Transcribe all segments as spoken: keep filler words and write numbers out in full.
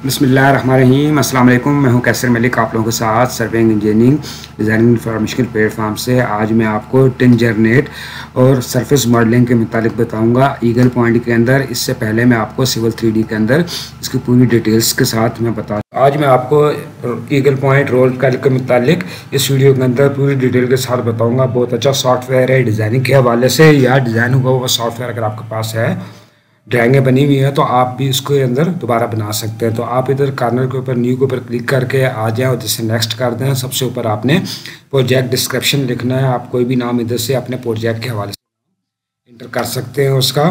बिस्मिल्लाहिर्रहमानिर्रहीम। अस्सलाम वालेकुम। मैं हूं कैसर मलिक, आप लोगों के साथ surveying engineering designing information platform से। आज मैं आपको टिनजरनेट और सरफेस मॉडलिंग के मुतालिक बताऊंगा ईगल पॉइंट के अंदर। इससे पहले मैं आपको सिविल थ्री डी के अंदर इसकी पूरी डिटेल्स के साथ मैं बता आज मैं आपको ईगल पॉइंट रोल कल के मुतालिक इस वीडियो के अंदर पूरी डिटेल के साथ बताऊँगा। बहुत अच्छा सॉफ्टवेयर है डिज़ाइनिंग के हवाले से, या डिज़ाइन हुआ हुआ सॉफ्टवेयर अगर आपके पास है, ड्राइंगें बनी हुई हैं तो आप भी इसके अंदर दोबारा बना सकते हैं। तो आप इधर कार्नर के ऊपर न्यू के ऊपर क्लिक करके आ जाएं और जैसे नेक्स्ट कर दें। सबसे ऊपर आपने प्रोजेक्ट डिस्क्रिप्शन लिखना है। आप कोई भी नाम इधर से अपने प्रोजेक्ट के हवाले से इंटर कर सकते हैं उसका।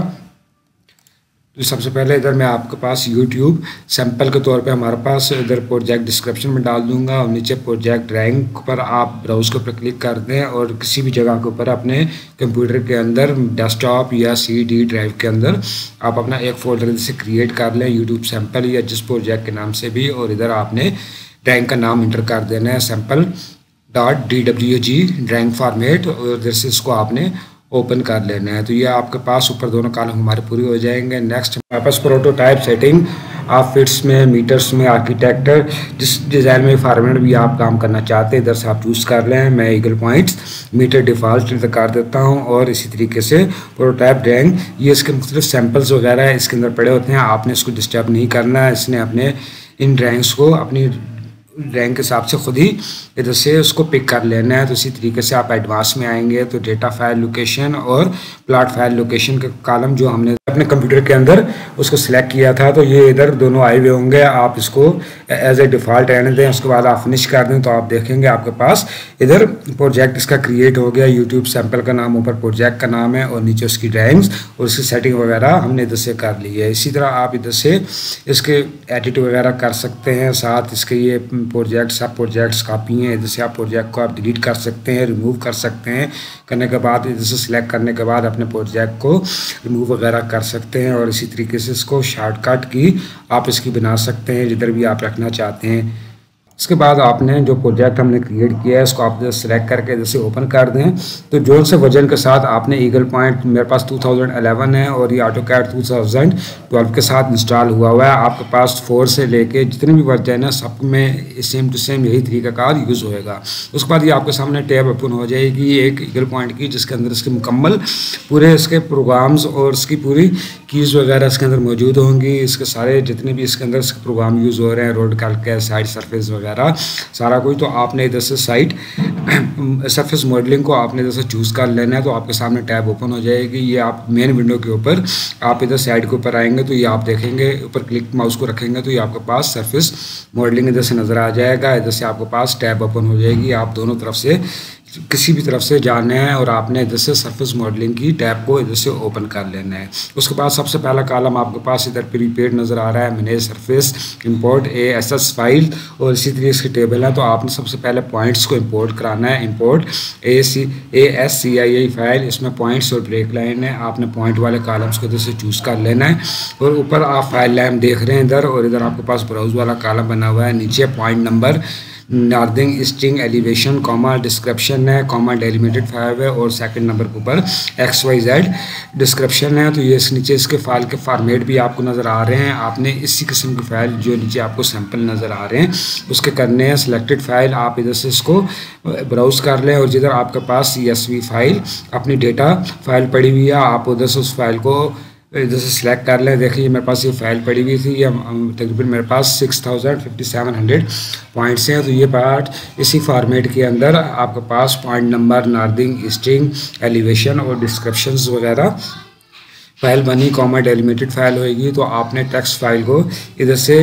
तो सबसे पहले इधर मैं आपके पास यूट्यूब सैंपल के तौर पे हमारे पास इधर प्रोजेक्ट डिस्क्रिप्शन में डाल दूंगा और नीचे प्रोजेक्ट ड्राइंग पर आप ब्राउज के ऊपर क्लिक कर दें और किसी भी जगह के ऊपर अपने कंप्यूटर के अंदर डेस्कटॉप या सी डी ड्राइव के अंदर आप अपना एक फोल्डर से क्रिएट कर लें, यूट्यूब सैंपल या जिस प्रोजेक्ट के नाम से भी। और इधर आपने ड्राइंग का नाम इंटर कर देना है, sample dot D W G drawing format, और इधर से इसको आपने ओपन कर लेना है। तो ये आपके पास ऊपर दोनों कॉलम हमारे पूरे हो जाएंगे। नेक्स्ट हमारे पास प्रोटोटाइप सेटिंग, आप फिट्स में, मीटर्स में, आर्किटेक्टर, जिस डिज़ाइन में फॉर्मेट भी आप काम करना चाहते हैं इधर से आप चूज़ कर लें। मैं ईगल पॉइंट्स मीटर डिफ़ॉल्ट कर देता हूँ। और इसी तरीके से प्रोटोटाइप ड्राइंग, ये इसके मुख्तलिफ सैम्पल्स वगैरह इसके अंदर पड़े होते हैं, आपने इसको डिस्टर्ब नहीं करना है। इसने अपने इन ड्राइंग्स को अपनी ड्राइंग के हिसाब से खुद ही इधर से उसको पिक कर लेना है। तो इसी तरीके से आप एडवांस में आएंगे तो डेटा फाइल लोकेशन और प्लॉट फाइल लोकेशन का कॉलम जो हमने अपने कंप्यूटर के अंदर उसको सिलेक्ट किया था, तो ये इधर दोनों आए हुए होंगे। आप इसको एज ए डिफ़ॉल्ट रहने दें, उसके बाद आप फिनिश कर दें तो आप देखेंगे आपके पास इधर प्रोजेक्ट इसका क्रिएट हो गया। यूट्यूब सैंपल का नाम, ऊपर प्रोजेक्ट का नाम है और नीचे उसकी ड्राइंग्स और उसकी सेटिंग वगैरह हमने इधर से कर ली है। इसी तरह आप इधर से इसके एडिट वगैरह कर सकते हैं। साथ इसके ये प्रोजेक्ट सब प्रोजेक्ट्स कापी हैं, इधर से आप प्रोजेक्ट को आप डिलीट कर सकते हैं, रिमूव कर सकते हैं। करने के बाद इधर से सिलेक्ट करने के बाद अपने प्रोजेक्ट को रिमूव वगैरह कर सकते हैं। और इसी तरीके से इसको शॉर्टकट की आप इसकी बना सकते हैं जिधर भी आप रखना चाहते हैं। इसके बाद आपने जो प्रोजेक्ट हमने क्रिएट किया है इसको आप सेलेक्ट करके जैसे ओपन कर दें तो जो से वर्जन के साथ आपने ईगल पॉइंट, मेरे पास टू थाउजेंड इलेवन है और ये ऑटोकैड टू थाउजेंड ट्वेल्व के साथ इंस्टॉल हुआ हुआ है। आपके पास फोर से लेके जितने भी वर्जन है सब में सेम टू सेम यही तरीकाकार यूज़ होएगा। उसके बाद ये आपके सामने टैब ओपन हो जाएगी एक ईगल पॉइंट की, जिसके अंदर इसके मुकम्मल पूरे इसके प्रोग्राम्स और इसकी पूरी कीज़ वगैरह इसके अंदर मौजूद होंगी। इसके सारे जितने भी इसके अंदर इसके प्रोग्राम यूज़ हो रहे हैं, रोड कैल्कुलस, साइड सरफेस वगैरह सारा कुछ, तो आपने इधर से साइड सरफेस मॉडलिंग को आपने इधर से चूज़ कर लेना है। तो आपके सामने टैब ओपन हो जाएगी। ये आप मेन विंडो के ऊपर आप इधर साइड के ऊपर आएंगे तो ये आप देखेंगे, ऊपर क्लिक माउस को रखेंगे तो ये आपके पास सरफेस मॉडलिंग इधर से नज़र आ जाएगा। इधर से आपके पास टैब ओपन हो जाएगी। आप दोनों तरफ से किसी भी तरफ से जाना है और आपने इधर से सरफेस मॉडलिंग की टैब को इधर से ओपन कर लेना है। उसके बाद सबसे पहला कॉलम आपके पास इधर प्रीपेड नज़र आ रहा है, manage surface, import A S S file और इसी तरीके से टेबल है। तो आपने सबसे पहले पॉइंट्स को इंपोर्ट कराना है। Import A C A S C I I file, इसमें पॉइंट्स और ब्रेक लाइन है। आपने पॉइंट वाले कॉलम्स को इधर से चूज़ कर लेना है। और ऊपर आप फाइल लाइन देख रहे हैं इधर, और इधर आपके पास ब्राउज वाला कॉलम बना हुआ है। नीचे point number, northing, string, elevation, comma, description है, कॉमा डेलिमिटेड फाइव है और सेकंड नंबर के ऊपर एक्स वाई जेड डिस्क्रिप्शन है। तो ये इस नीचे इसके फाइल के फॉर्मेट भी आपको नज़र आ रहे हैं। आपने इसी किस्म की फ़ाइल जो नीचे आपको सैंपल नज़र आ रहे हैं उसके करने हैं। सिलेक्टेड फ़ाइल आप इधर से इसको ब्राउज कर लें और जिधर आपके पास सी एस वी फाइल अपनी डेटा फाइल पड़ी हुई है आप उधर से उस फाइल को इधर से सिलेक्ट कर लें। देखिए मेरे पास ये फाइल पड़ी हुई थी, ये तकरीबन मेरे पास six thousand fifty seven hundred points हैं। तो ये पार्ट इसी फॉर्मेट के अंदर आपके पास point number, northing, string, elevation और डिस्क्रिप्शंस वगैरह फाइल बनी, कॉमा डेलिमिटेड फाइल होएगी। तो आपने टेक्स्ट फाइल को इधर से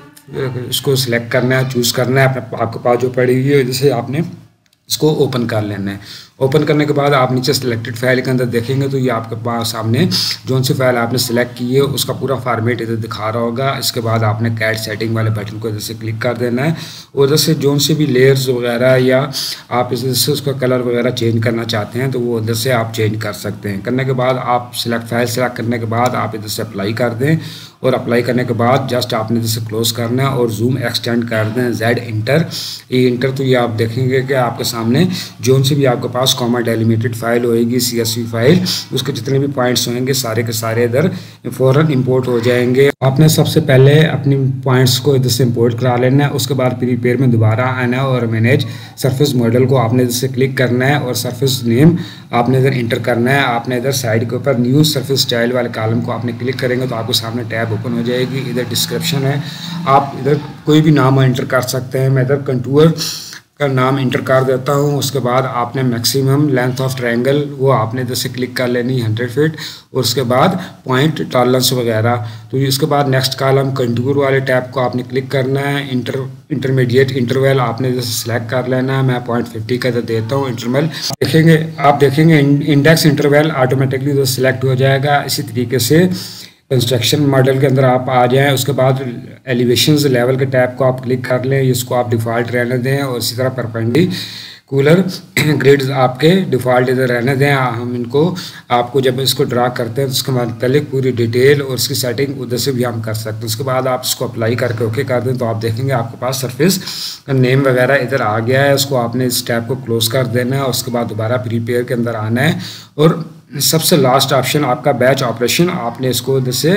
इसको सिलेक्ट करना है, चूज़ करना है अपने आपके पास जो पड़ी हुई है, इधर से आपने इसको ओपन कर लेना है। ओपन करने के बाद आप नीचे सिलेक्टेड फाइल के अंदर देखेंगे तो ये आपके पास सामने जो सी फाइल आपने सिलेक्ट की है उसका पूरा फॉर्मेट इधर दिखा रहा होगा। इसके बाद आपने कैट सेटिंग वाले बटन को इधर से क्लिक कर देना है और इधर से जो सी भी लेयर्स वगैरह या आप इधर से उसका कलर वगैरह चेंज करना चाहते हैं तो वो इधर से आप चेंज कर सकते हैं। करने के बाद आप सिलेक्ट फाइल सेलेक्ट करने के बाद आप इधर से अप्लाई कर दें और अप्लाई करने के बाद जस्ट आपने इधर से क्लोज करना है और जूम एक्सटेंड कर दें, जेड इंटर, ई इंटर। तो ये आप देखेंगे कि आपके सामने जो सी भी आपके पास कॉमा डेलिमिटेड फाइल होएगी, सी एस वी फाइल, उसके जितने भी पॉइंट्स होंगे सारे के सारे इधर फ़ौरन इंपोर्ट हो जाएंगे। आपने सबसे पहले अपनी पॉइंट्स को इधर से इंपोर्ट करा लेना है, उसके बाद प्रीपेयर में दोबारा आना है और मैनेज सरफेस मॉडल को आपने इधर से क्लिक करना है और सरफेस नेम आपने इधर इंटर करना है। आपने इधर साइड के ऊपर न्यू सरफेस स्टाइल वाले कॉलम को आपने क्लिक करेंगे तो आपको सामने टैब ओपन हो जाएगी। इधर डिस्क्रिप्शन है, आप इधर कोई भी नाम एंटर कर सकते हैं। मैं इधर कंटूर का नाम इंटर कर देता हूँ। उसके बाद आपने मैक्सिमम लेंथ ऑफ ट्रायंगल वो आपने इधर से क्लिक कर लेनी हंड्रेड फीट और उसके बाद पॉइंट टॉलरेंस वगैरह। तो इसके बाद नेक्स्ट कॉलम कंटूर वाले टैब को आपने क्लिक करना है। इंटर इंटरमीडिएट इंटरवल आपने इधर से सिलेक्ट कर लेना है। मैं पॉइंट फिफ्टी का इधर देता हूँ इंटरवल। देखेंगे आप देखेंगे इंडेक्स इंटरवल ऑटोमेटिकली इधर सिलेक्ट हो जाएगा। इसी तरीके से कंस्ट्रक्शन मॉडल के अंदर आप आ जाएं, उसके बाद एलिवेशंस लेवल के टैब को आप क्लिक कर लें, इसको आप डिफ़ॉल्ट रहने दें और इसी तरह परपेंडिकुलर ग्रिड्स आपके डिफ़ॉल्ट इधर रहने दें। हम इनको आपको जब इसको ड्रा करते हैं तो उसके बाद पहले पूरी डिटेल और उसकी सेटिंग उधर से भी हम कर सकते हैं। उसके बाद आप इसको अप्लाई करके ओके कर दें तो आप देखेंगे आपके पास सरफेस का नेम वगैरह इधर आ गया है। उसको आपने इस टैब को क्लोज कर देना है। उसके बाद दोबारा प्रीपेयर के अंदर आना है और सबसे लास्ट ऑप्शन आपका बैच ऑपरेशन, आपने इसको इधर से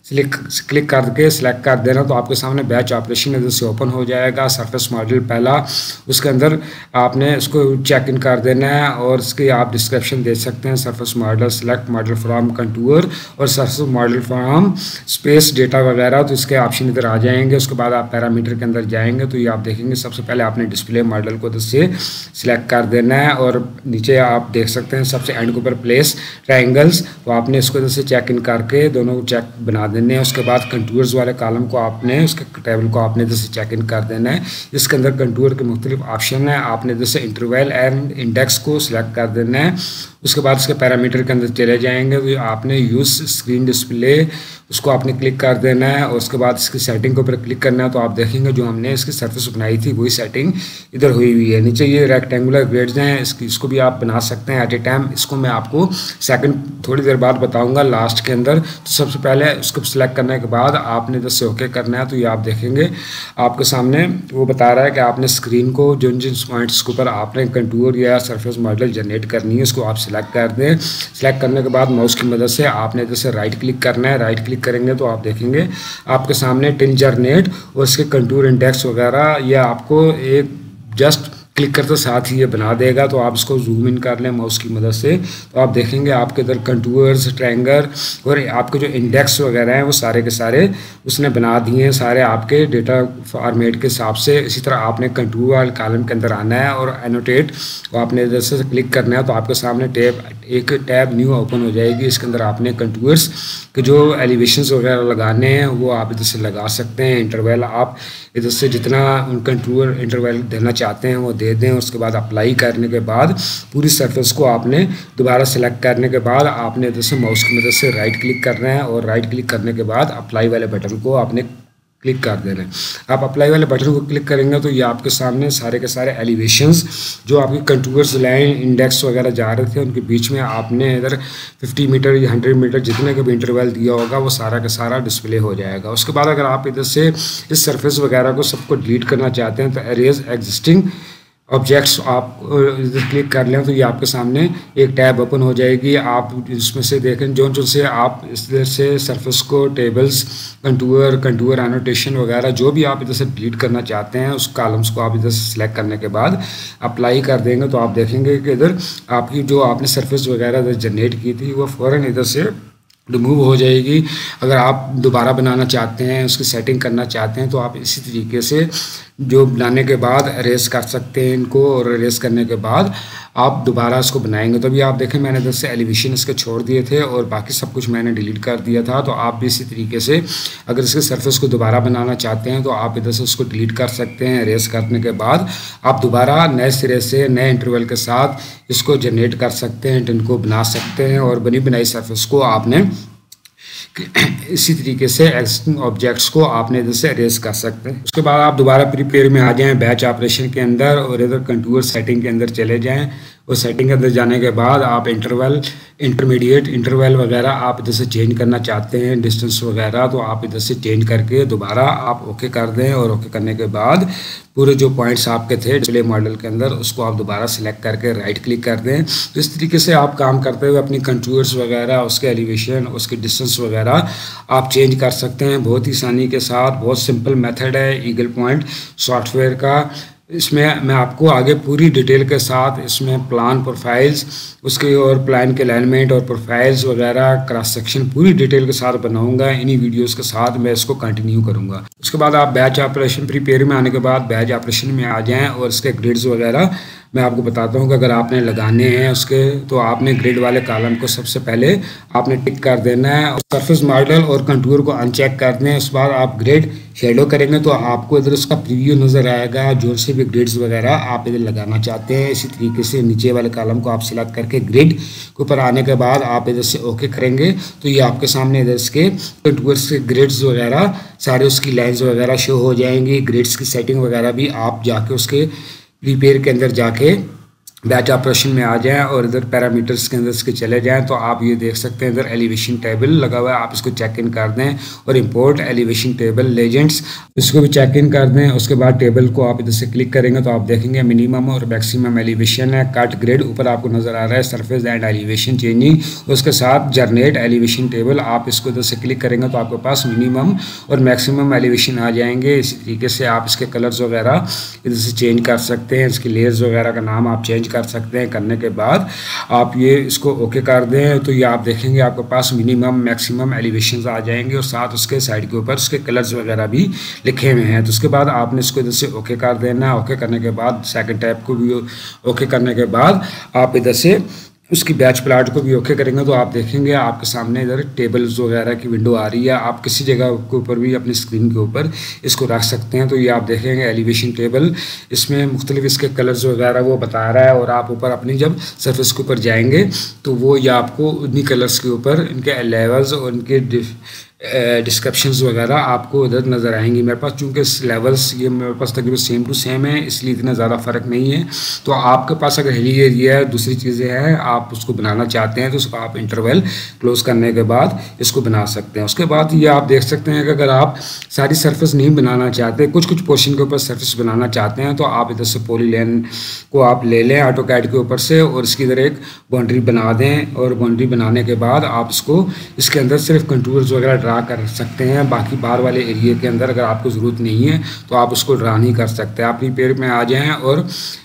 क्लिक करके सिलेक्ट कर देना तो आपके सामने बैच ऑपरेशन इधर से ओपन हो जाएगा। सरफेस मॉडल पहला, उसके अंदर आपने इसको चेक इन कर देना है और इसके आप डिस्क्रिप्शन दे सकते हैं। Surface model select model from contour और surface model from space data वगैरह, तो इसके ऑप्शन इधर आ जाएंगे। उसके बाद आप पैरामीटर के अंदर जाएंगे तो ये आप देखेंगे सबसे पहले आपने डिस्प्ले मॉडल को इधर से सिलेक्ट कर देना है और नीचे आप देख सकते हैं सबसे एंड के ऊपर प्लेस ट्रायंगल्स, तो आपने इसको इधर से चेक इन करके दोनों चेक बना देने हैं। उसके बाद कंटूर्स वाले कॉलम को आपने उसके टेबल को आपने इधर से चेक इन कर देना है। इसके अंदर कंटूर के मुख्तलिफ ऑप्शन है, आपने इधर से इंटरवल एंड इंडेक्स को सिलेक्ट कर देना है। उसके बाद इसके पैरामीटर के अंदर चले जाएंगे तो आपने यूज़ स्क्रीन डिस्प्ले उसको आपने क्लिक कर देना है और उसके बाद इसकी सेटिंग के ऊपर क्लिक करना है तो आप देखेंगे जो हमने इसकी सरफेस बनाई थी वही सेटिंग इधर हुई हुई है। नीचे ये रेक्टेंगुलर ग्रिड्स हैं, इसकी इसको भी आप बना सकते हैं एट ए टाइम। इसको मैं आपको सेकंड थोड़ी देर बाद बताऊंगा लास्ट के अंदर। तो सबसे पहले उसको सिलेक्ट करने के बाद आपने इधर से ओके करना है तो ये आप देखेंगे आपके सामने वो बता रहा है कि आपने स्क्रीन को जिन जिन पॉइंट्स के ऊपर आपने कंटूर या सरफेस मॉडल जनरेट करनी है उसको आप सिलेक्ट कर दें। सिलेक्ट करने के बाद माउस की मदद से आपने इधर से राइट क्लिक करना है। राइट क्लिक करेंगे तो आप देखेंगे आपके सामने टिन जनरेट और इसके कंटूर इंडेक्स वगैरह ये आपको एक जस्ट क्लिक करते साथ ही ये बना देगा। तो आप इसको जूम इन कर लें माउस की मदद से तो आप देखेंगे आपके इधर कंटूर्स ट्रायंगल और आपके जो इंडेक्स वगैरह हैं वो सारे के सारे उसने बना दिए हैं, सारे आपके डेटा फॉर्मेट के हिसाब से। इसी तरह आपने कंटूर वाले कॉलम के अंदर आना है और एनोटेट तो आपने इधर से क्लिक करना है तो आपके सामने टैब एक टैब न्यू ओपन हो जाएगी। इसके अंदर आपने कंटूर्स के जो एलिवेशंस वगैरह लगाने हैं वो आप इधर से लगा सकते हैं। इंटरवल आप इधर से जितना कंटूर इंटरवल देना चाहते हैं वो दे दें। उसके बाद अप्लाई करने के बाद पूरी सरफेस को आपने दोबारा सेलेक्ट करने के बाद आपने इधर से माउस की मदद से राइट क्लिक करना है और राइट क्लिक करने के बाद अप्लाई वाले बटन को आपने क्लिक कर देना है। आप अप्लाई वाले बटन को क्लिक करेंगे तो ये आपके सामने सारे के सारे एलिवेशंस जो आपकी कंटूर्स लाइन इंडेक्स वगैरह जा रहे थे उनके बीच में आपने इधर फिफ्टी मीटर या हंड्रेड मीटर जितने का भी इंटरवल दिया होगा वो सारा का सारा डिस्प्ले हो जाएगा। उसके बाद अगर आप इधर से इस सरफेस वगैरह को सबको डिलीट करना चाहते हैं तो एरेज एग्जिस्टिंग ऑब्जेक्ट्स आप इधर क्लिक कर लें तो ये आपके सामने एक टैब ओपन हो जाएगी। आप इसमें से देखें जो जो से आप इधर से सरफेस को टेबल्स कंटूर कंटूर एनोटेशन वगैरह जो भी आप इधर से डिलीट करना चाहते हैं उस कॉलम्स को आप इधर से सिलेक्ट करने के बाद अप्लाई कर देंगे तो आप देखेंगे कि इधर आपकी जो आपने सरफेस वगैरह इधर जनरेट की थी वो फ़ौरन इधर से रिमूव हो जाएगी। अगर आप दोबारा बनाना चाहते हैं उसकी सेटिंग करना चाहते हैं तो आप इसी तरीके से जो बनाने के बाद अरेज कर सकते हैं इनको और अरेज करने के बाद आप दोबारा इसको बनाएंगे। तो अभी आप देखें मैंने इधर से एलिवेशन इसके छोड़ दिए थे और बाकी सब कुछ मैंने डिलीट कर दिया था। तो आप भी इसी तरीके से अगर इसके सरफेस को दोबारा बनाना चाहते हैं तो आप इधर से उसको डिलीट कर सकते हैं। अरेज करने के बाद आप दोबारा नए सिरे से नए इंटरवल के साथ इसको जनरेट कर सकते हैं, इनको बना सकते हैं और बनी बनाई सरफेस को आपने इसी तरीके से एक्सिस्टिंग ऑब्जेक्ट्स को आपने इधर से अरेज कर सकते हैं। उसके बाद आप दोबारा प्रीपेयर में आ जाएं बैच ऑपरेशन के अंदर और इधर कंटूर सेटिंग के अंदर चले जाएं। और सेटिंग के अंदर जाने के बाद आप इंटरवल इंटरमीडिएट इंटरवल वगैरह आप इधर से चेंज करना चाहते हैं, डिस्टेंस वगैरह, तो आप इधर से चेंज करके दोबारा आप ओके कर दें। और ओके करने के बाद पूरे जो पॉइंट्स आपके थे डिस्प्ले मॉडल के अंदर उसको आप दोबारा सिलेक्ट करके राइट क्लिक कर दें। तो इस तरीके से आप काम करते हुए अपनी कंटूर्स वगैरह, उसके एलिवेशन, उसके डिस्टेंस वगैरह आप चेंज कर सकते हैं बहुत ही आसानी के साथ। बहुत सिंपल मेथड है ईगल पॉइंट सॉफ्टवेयर का। इसमें मैं आपको आगे पूरी डिटेल के साथ इसमें प्लान प्रोफाइल्स, उसके और प्लान के अलाइनमेंट और प्रोफाइल्स वगैरह, क्रॉस सेक्शन पूरी डिटेल के साथ बनाऊंगा। इन्हीं वीडियोस के साथ मैं इसको कंटिन्यू करूंगा। उसके बाद आप बैच ऑपरेशन प्रीपेयर में आने के बाद बैच ऑपरेशन में आ जाएं और इसके ग्रिड्स वगैरह मैं आपको बताता हूँ कि अगर आपने लगाने हैं उसके, तो आपने ग्रिड वाले कॉलम को सबसे पहले आपने टिक कर देना है और सरफेस मॉडल और कंटूर को अनचेक कर दें। उसके बाद आप ग्रिड शेडो करेंगे तो आपको इधर उसका प्रीव्यू नज़र आएगा, जो से भी ग्रिड्स वगैरह आप इधर लगाना चाहते हैं। इसी तरीके से नीचे वाले कॉलम को आप सिलेक्ट करके ग्रिड के ऊपर आने के बाद आप इधर से ओके करेंगे तो ये आपके सामने इधर इसके कंटूर्स के ग्रिड्स वगैरह सारे उसकी लाइन्स वगैरह शो हो जाएंगी। ग्रिड्स की सेटिंग वगैरह भी आप जाके उसके प्रीपेयर के अंदर जाके बैच ऑपरेशन में आ जाएं और इधर पैरामीटर्स के अंदर इसके चले जाएं तो आप ये देख सकते हैं इधर एलिवेशन टेबल लगा हुआ है, आप इसको चेक इन कर दें और इंपोर्ट एलिवेशन टेबल लेजेंड्स इसको भी चेक इन कर दें। उसके बाद टेबल को आप इधर से क्लिक करेंगे तो आप देखेंगे मिनिमम और मैक्सिमम एलिवेशन है, कट ग्रेड ऊपर आपको नजर आ रहा है, सरफेस एंड एलिवेशन चेंजिंग, उसके साथ जनरेट एलिवेशन टेबल। आप इसको इधर से क्लिक करेंगे तो आपके पास मिनिमम और मैक्सिमम एलिवेशन आ जाएंगे। इसी तरीके से आप इसके कलर्स वगैरह इधर से चेंज कर सकते हैं, इसकी लेयर्स वगैरह का नाम आप चेंज कर सकते हैं। करने के बाद आप ये इसको ओके कर दें तो ये आप देखेंगे आपके पास मिनिमम मैक्सिमम एलिवेशंस आ जाएंगे और साथ उसके साइड के ऊपर उसके कलर्स वगैरह भी लिखे हुए हैं। तो उसके बाद आपने इसको इधर से ओके कर देना। ओके करने के बाद सेकंड टैब को भी ओके करने के बाद आप इधर से उसकी बैच प्लाट को भी ओके करेंगे तो आप देखेंगे आपके सामने इधर टेबल्स वगैरह की विंडो आ रही है। आप किसी जगह के ऊपर भी अपनी स्क्रीन के ऊपर इसको रख सकते हैं। तो ये आप देखेंगे एलिवेशन टेबल, इसमें मुख्तलिफ इसके कलर्स वगैरह वो बता रहा है और आप ऊपर अपनी जब सरफेस के ऊपर जाएंगे तो वो ये आपको उन्हीं कलर्स के ऊपर इनके लेवल्स और इनके डिस्क्रिप्शंस वगैरह आपको इधर नज़र आएंगी। मेरे पास चूँकि लेवल्स ये मेरे पास तकरीबन सेम टू सेम है इसलिए इतना ज़्यादा फ़र्क नहीं है। तो आपके पास अगर हिली एरिया है, दूसरी चीज़ें हैं, आप उसको बनाना चाहते हैं तो उसको आप इंटरवल क्लोज करने के बाद इसको बना सकते हैं। उसके बाद ये आप देख सकते हैं कि अगर आप सारी सरफेस नहीं बनाना चाहते, कुछ कुछ पोर्शन के ऊपर सरफेस बनाना चाहते हैं तो आप इधर से पॉलीलाइन को आप ले लें ऑटोकैड के ऊपर से और इसकी इधर एक बाउंड्री बना दें और बाउंड्री बनाने के बाद आप इसको इसके अंदर सिर्फ कंटूर्स वगैरह ड्रा कर सकते हैं। बाकी बाहर वाले एरिया के अंदर अगर आपको ज़रूरत नहीं है तो आप उसको ड्रा नहीं कर सकते। आप प्रीपेयर में आ जाएं और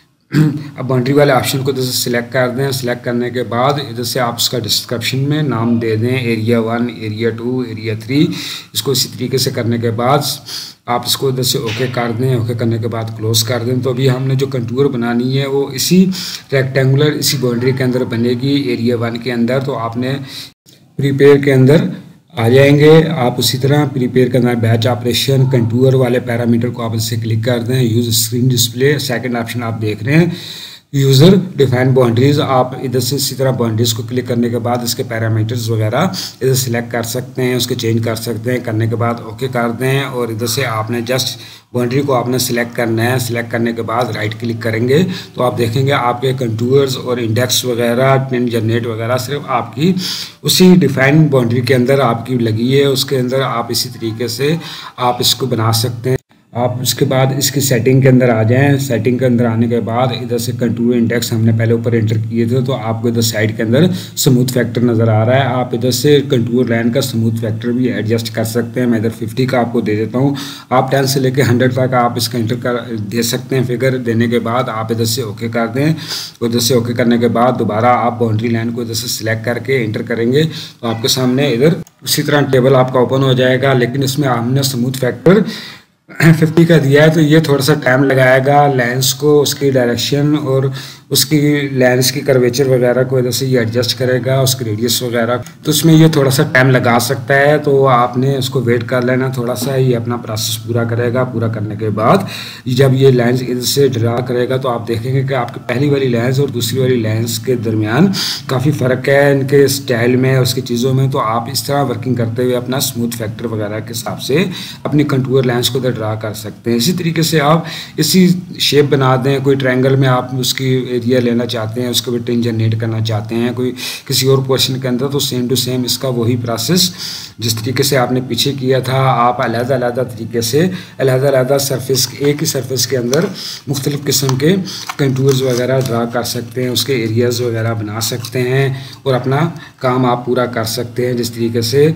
अब बाउंड्री वाले ऑप्शन को इधर से सिलेक्ट कर दें। सिलेक्ट करने के बाद इधर से आप उसका डिस्क्रिप्शन में नाम दे दें, area one, area two, area three. इसको इसी तरीके से करने के बाद आप इसको इधर से ओके कर दें। ओके करने के बाद क्लोज कर दें। तो अभी हमने जो कंटूर बनानी है वो इसी रेक्टेंगुलर इसी बाउंड्री के अंदर बनेगी, एरिया वन के अंदर। तो आपने प्रीपेयर के अंदर आ जाएंगे। आप उसी तरह प्रीपेयर करना है बैच ऑपरेशन, कंटूर वाले पैरामीटर को आप इससे क्लिक कर दें, use screen display, second option आप देख रहे हैं यूज़र डिफाइन बाउंड्रीज। आप इधर से इसी तरह बाउंड्रीज को क्लिक करने के बाद इसके पैरामीटर्स वगैरह इधर सेलेक्ट कर सकते हैं, उसके चेंज कर सकते हैं। करने के बाद ओके कर दें और इधर से आपने जस्ट बाउंड्री को आपने सिलेक्ट करना है। सिलेक्ट करने के बाद राइट क्लिक करेंगे तो आप देखेंगे आपके कंटूर्स और इंडेक्स वगैरह, ट्रेंड जनरेट वगैरह सिर्फ आपकी उसी डिफाइन बाउंड्री के अंदर आपकी लगी है। उसके अंदर आप इसी तरीके से आप इसको बना सकते हैं। आप उसके बाद इसकी सेटिंग के अंदर आ जाएं। सेटिंग के अंदर आने के बाद इधर से कंटूर इंडेक्स हमने पहले ऊपर एंटर किए थे तो आपको इधर साइड के अंदर स्मूथ फैक्टर नज़र आ रहा है। आप इधर से कंटूर लाइन का स्मूथ फैक्टर भी एडजस्ट कर सकते हैं। मैं इधर फिफ्टी का आपको दे देता हूँ। आप टेन से लेकर हंड्रेड तक आप इसका एंटर कर दे सकते हैं। फिगर देने के बाद आप इधर से ओके कर दें। उधर से ओके करने के बाद दोबारा आप बाउंड्री लाइन को इधर से सिलेक्ट करके एंटर करेंगे तो आपके सामने इधर उसी तरह टेबल आपका ओपन हो जाएगा। लेकिन इसमें हमने स्मूथ फैक्टर फिफ्टी का दिया है तो ये थोड़ा सा टाइम लगाएगा लेंस को, उसकी डायरेक्शन और उसकी लेंस की कर्वेचर वगैरह को इधर से ये एडजस्ट करेगा, उसकी रेडियस वगैरह, तो उसमें ये थोड़ा सा टाइम लगा सकता है। तो आपने उसको वेट कर लेना थोड़ा सा, ये अपना प्रोसेस पूरा करेगा। पूरा करने के बाद जब ये लेंस इधर से ड्रा करेगा तो आप देखेंगे कि आपकी पहली वाली लेंस और दूसरी वाली लेंस के दरमियान काफ़ी फ़र्क है इनके स्टाइल में, उसकी चीज़ों में। तो आप इस तरह वर्किंग करते हुए अपना स्मूथ फैक्टर वगैरह के हिसाब से अपनी कंटूर लेंस को इधर ड्रा कर सकते हैं। इसी तरीके से आप इसी शेप बना दें। कोई ट्रायंगल में आप उसकी एरिया लेना चाहते हैं उसको भी टिन जनरेट करना चाहते हैं कोई किसी और पोर्शन के अंदर, तो सेम टू सेम इसका वही प्रोसेस जिस तरीके से आपने पीछे किया था, आप अलग-अलग तरीके से अलग-अलग सरफेस एक ही सरफेस के अंदर मुख्तलिफ़ किस्म के कंटूर्स वगैरह ड्रा कर सकते हैं, उसके एरियाज़ वगैरह बना सकते हैं और अपना काम आप पूरा कर सकते हैं। जिस तरीके से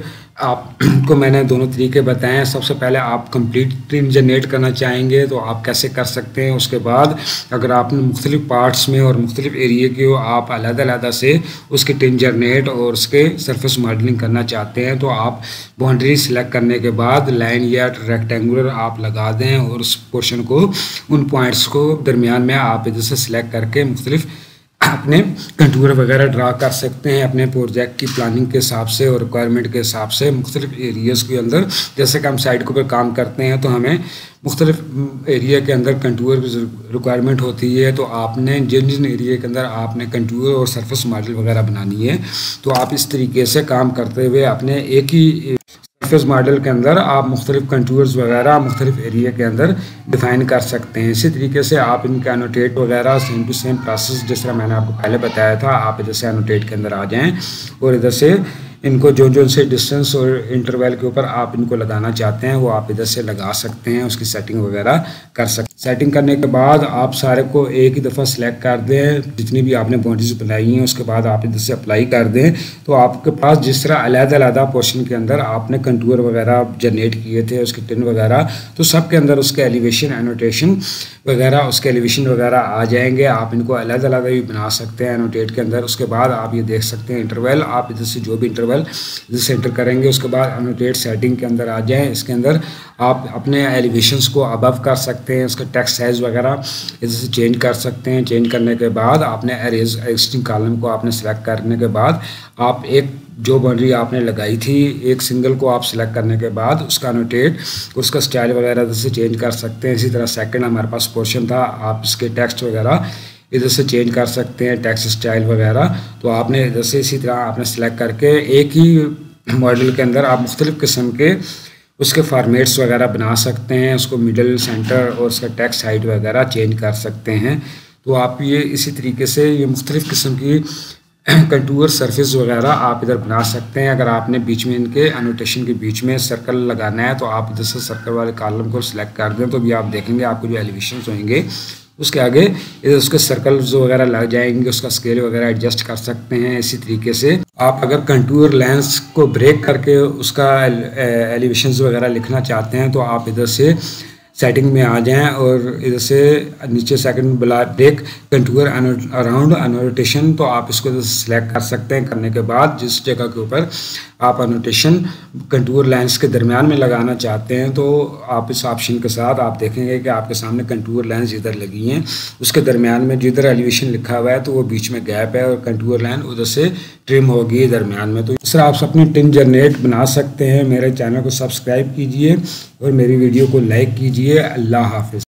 आपको मैंने दोनों तरीके बताए हैं। सबसे पहले आप कंप्लीट टिन जनरेट करना चाहेंगे तो आप कैसे कर सकते हैं। उसके बाद अगर आपने मुख्तलिफ़ पार्ट्स में और मुख्तलिफ़ एरिए के आप अलग-अलग से उसके टिन जनरेट और उसके सरफेस मॉडलिंग करना चाहते हैं तो आप बाउंड्री सेलेक्ट करने के बाद लाइन या रेक्टेंगुलर आप लगा दें और उस पोर्शन को उन पॉइंट्स को दरमियान में आप इधर से सिलेक्ट करके मुख्तलिफ़ अपने कंटूर वगैरह ड्रा कर सकते हैं अपने प्रोजेक्ट की प्लानिंग के हिसाब से और रिक्वायरमेंट के हिसाब से मुख्तलिफ एरियाज़ के अंदर। जैसे कि हम साइट के ऊपर काम करते हैं तो हमें मुख्तलिफ एरिया के अंदर कंटूर की रिक्वायरमेंट होती है, तो आपने जिन जिन एरिया के अंदर आपने कंटूर और सरफेस मॉडल वगैरह बनानी है तो आप इस तरीके से काम करते हुए अपने एक ही सरफेस मॉडल के अंदर आप मुख्तलिफ कंटूर्स वगैरह मुख्तलिफ एरिया के अंदर डिफ़ाइन कर सकते हैं। इसी तरीके से आप इनके एनोटेट वगैरह सेम टू सेम प्रोसेस जिस तरह मैंने आपको पहले बताया था, आप इधर से एनोटेट के अंदर आ जाएं और इधर से इनको जो जो से डिस्टेंस और इंटरवल के ऊपर आप इनको लगाना चाहते हैं वो आप इधर से लगा सकते हैं, उसकी सेटिंग वगैरह कर सकते हैं। सेटिंग करने के बाद आप सारे को एक ही दफ़ा सेलेक्ट कर दें, जितनी भी आपने बाउंड्रीज बनाई हैं उसके बाद आप इधर से अप्लाई कर दें तो आपके पास जिस तरह अलग-अलग पोर्शन के अंदर आपने कंटूर वगैरह जनरेट किए थे उसके टिन वगैरह, तो सब के अंदर उसके एलिवेशन एनोटेशन वगैरह उसके एलिवेशन वगैरह आ जाएंगे। आप इनको अलग-अलग भी बना सकते हैं एनोटेट के अंदर। उसके बाद आप ये देख सकते हैं इंटरवल, आप इधर से जो भी इंटरवल इधर से एंटर करेंगे उसके बाद एनोटेट सेटिंग के अंदर आ जाएं। इसके अंदर आप अपने एलिवेशंस को अबव कर सकते हैं, उसका टेक्स्ट साइज़ वगैरह इधर से चेंज कर सकते हैं। चेंज करने के बाद आपने एरेज एग्जिस्टिंग कॉलम को आपने सेलेक्ट करने के बाद आप एक जो बाउंड्री आपने लगाई थी एक सिंगल को आप सिलेक्ट करने के बाद उसका एनोटेट उसका स्टाइल वगैरह इधर से चेंज कर सकते हैं। इसी तरह सेकंड हमारे पास पोर्शन था, आप इसके टेक्स्ट वगैरह इधर से चेंज कर सकते हैं, टेक्स्ट स्टाइल वगैरह। तो आपने इधर से इसी तरह आपने सेलेक्ट करके एक ही मॉडल के अंदर आप मुख्तलिफ़ किस्म के उसके फॉर्मेट्स वगैरह बना सकते हैं, उसको मिडल सेंटर और उसका टेक्स्ट हाइट वगैरह चेंज कर सकते हैं। तो आप ये इसी तरीके से ये मुख्तलिफ़ किस्म की कंटूर सरफेस वगैरह आप इधर बना सकते हैं। अगर आपने बीच में इनके एनोटेशन के बीच में सर्कल लगाना है तो आप इधर से सर्कल वाले कॉलम को सिलेक्ट कर दें तो भी आप देखेंगे आपको जो एलिवेशन होंगे उसके आगे इधर उसके सर्कल्स वगैरह लग जाएंगे, उसका स्केल वगैरह एडजस्ट कर सकते हैं। इसी तरीके से आप अगर कंटूर लेंस को ब्रेक करके उसका एलिवेशंस वगैरह लिखना चाहते हैं तो आप इधर से सेटिंग में आ जाएं और इधर से नीचे second blah break contour around annotation, तो आप इसको सिलेक्ट कर सकते हैं। करने के बाद जिस जगह के ऊपर आप एनोटेशन कंटूर लाइंस के दरमियान में लगाना चाहते हैं तो आप इस ऑप्शन के साथ आप देखेंगे कि आपके सामने कंटूर लाइंस इधर लगी हैं, उसके दरमियान में जिधर एलिवेशन लिखा हुआ है तो वो बीच में गैप है और कंटूर लाइन उधर से ट्रिम होगी दरमियान में। तो इस तरह आप अपनी टिन जनरेट बना सकते हैं। मेरे चैनल को सब्सक्राइब कीजिए और मेरी वीडियो को लाइक कीजिए। अल्लाह हाफिज़।